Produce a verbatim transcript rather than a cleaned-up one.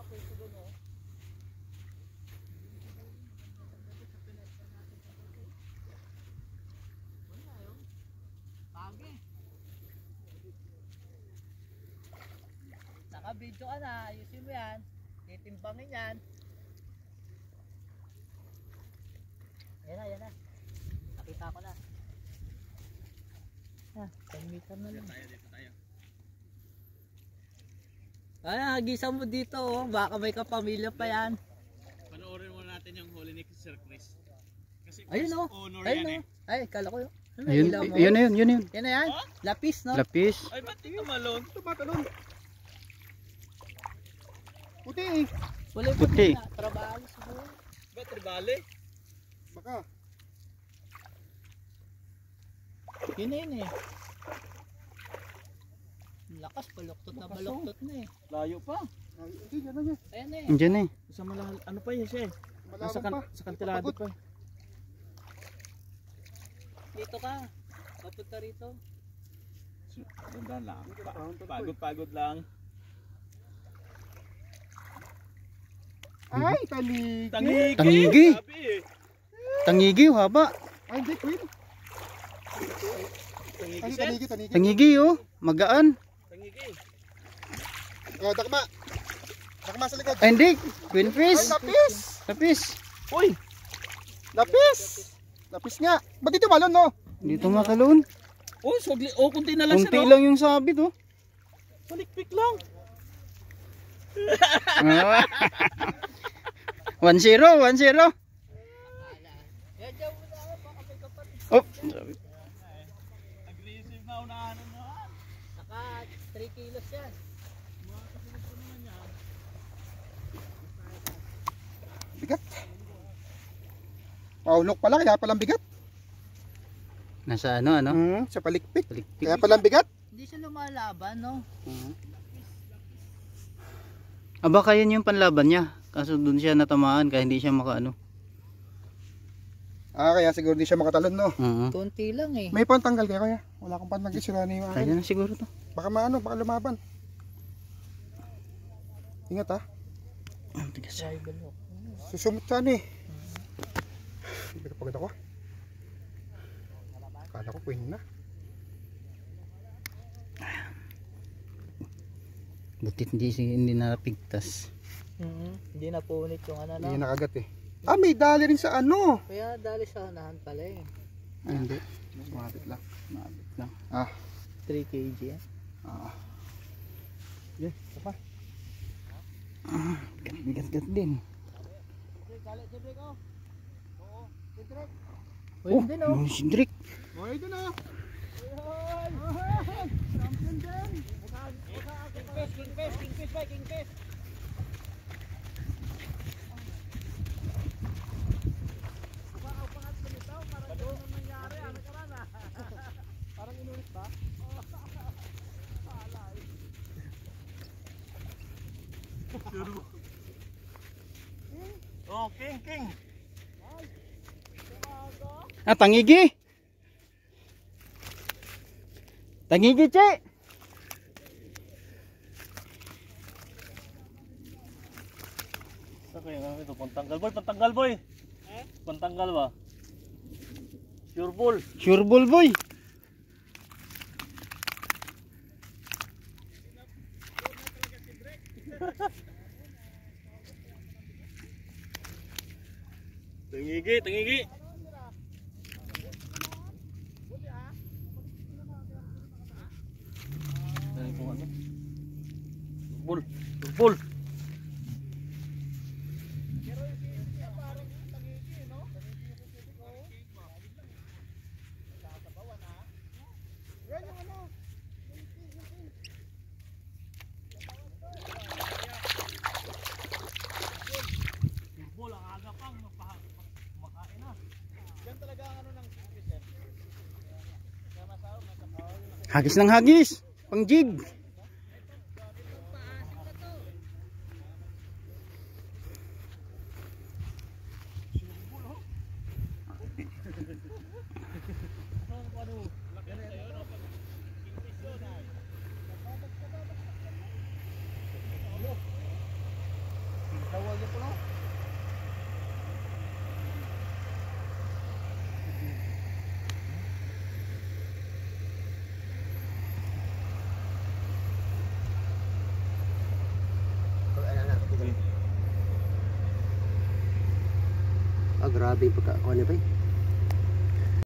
nakapwesto doon oh. Wala yun. Pagi. Naka-video ka na, ayusin mo yan. Titimbangin yan. Yan na, yan na. Nakita ko na. Ah, ten meter na lang. Dito tayo, dito tayo. Ay, hagisan mo dito oh. Baka may kapamilya pa yan. Panoorin mo natin yung huli ni Sir Chris. Kasi ayun oh. honor Ayun yan oh. Ay, kala ko yun. Ano, Ayun, ilaw mo? yun na yun, yun na yun. Yan na yan. Oh? Lapis no? Lapis. eh. Ay, ba't di ka malon? Ito ba talon? Puti eh. Wala yung Puti. na. Trabaho siguro. Ba't tribali? Baka. Yun na yun eh. Lakas, baluktot na baluktot na eh. Layo pa. Ay, hindi, gano'n yan. Ayan na eh. Diyan eh. Sa malahal, ano pa yun siya eh? Malawak Nasa kan pa. sa kantilado pa. Dito ka. Papunta rito. Ganda lang. Pagod-pagod lang. Ay, taligi. Tangigi! Tangigi. Sabi eh. Tangigi, oh, haba. Ay, hindi, Queen. Tangigi Ay, siya? taligi, taligi. Tangigi, oh. Magaan. Tangigi. Oh, dakma. Dakma sa likod. Ay, hindi. Queen Ay, fish. lapis. Lapis. Uy! Lapis. Lapis nga. Ba't dito malon, no? Dito makalun. Uy, sugli. Oh, kunti na lang Kunti siya no? lang yung sabit, oh. Palikpik lang. One zero, one zero. Yan dyan muna ako. Baka may kapatid. Oh. Aggressive na unahan na. Naka three kilos yan. Bigat. Paulok pala, kaya palang bigat. Nasa ano, ano? Hmm, sa palikpik. Palikpik. Kaya palang bigat. Hindi siya lumalaban no? Uh-huh. Aba, kaya yun yung panlaban niya. Kaso dun siya natamaan kaya hindi siya makaano. Ah, kaya siguro di siya makatalon, no? Uh-huh. Konti lang eh. May pantanggal kaya, kaya. Wala akong pantanggal, sira na yung Kaya akin. na siguro to. Baka maano, baka lumaban. Ingat ah. Ang tigas. Tribal hook. Susumot ka eh. Hindi ka pagod ako. Kala ko queen na. Butit hindi, hindi napigtas. Mm-hmm. Hindi na punit yung ano Hindi no? nakagat eh. Ah, may dali rin sa ano. Kaya dali sa unahan pala eh. Ay, hindi. Mabit lang. Mabit lang. Ah. three kilograms yan. Ah. Yeah, apa? Ah, bigat-bigat din. Uy, hindi no? Yung sindrik. Okay, ito na. Kingfish, kingfish ba? Kingfish. Parang inulit ba? Oh, king, king. Ah, tangigi. Tangigi, Che. Okay, ito pantanggal boy, pantanggal boy. Eh? Pantanggal ba? Sure ball. Sure ball, boy. Tangigi, tangigi. Ball, ball. Hagis ng hagis. Pang jig. grabe yung pagkakuha niya pa eh.